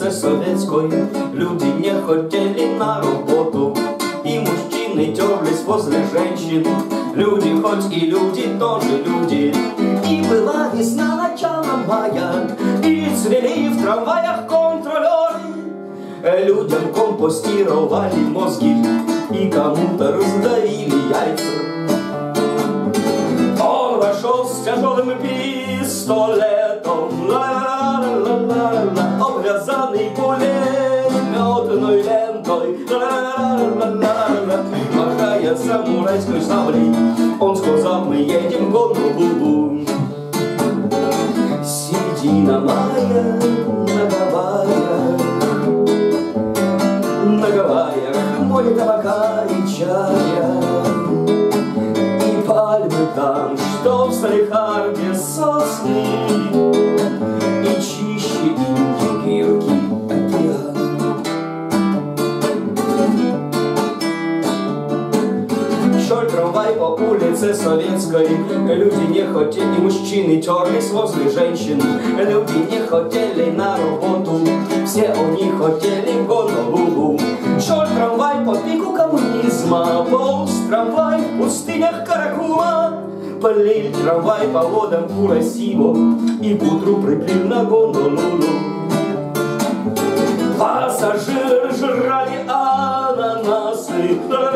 улице Советской люди не хотели на работу, и мужчины терлись возле женщин. Люди хоть и люди, тоже люди. И была весна, начало мая, и цвели в трамваях контролеры. Людям компостировали мозги и кому-то раздавили яйца. Он вошел с тяжелым пистолетом, обвязанный пулеметной лентой, махая самурайской саблей, он сказал: мы едем в Гонолулу. Середина мая на Гавайях, море табака и чая, и пальмы там, что в Салехарде сосны, и чище Индигирки океан. Шел трамвай по улице Советской, люди не хотели, и мужчины терлись возле женщин. Люди не хотели на работу, все они хотели в Гонолулу. Шел трамвай по пику коммунизма, полз трамвай в пустынях Каракума. Полил трамвай по водам Курасиво, и к утру приплыл на Гонолулу. Пассажиры жрали ананасы,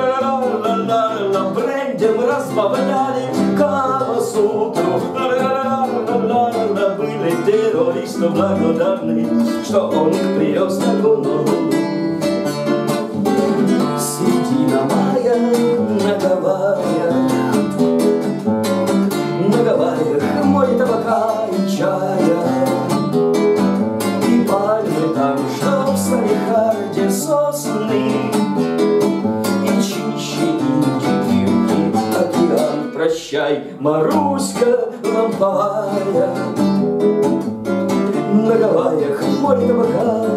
брендем разбавляли Камасутру. Были террористы благодарны, что он их привез на Гонолулу. Середина мая на Гавайях, море табака и чая, и пальмы там, что в Салехарде сосны, и чище Индигирки океан. Прощай, Маруська ламповая, на Гавайях, море табака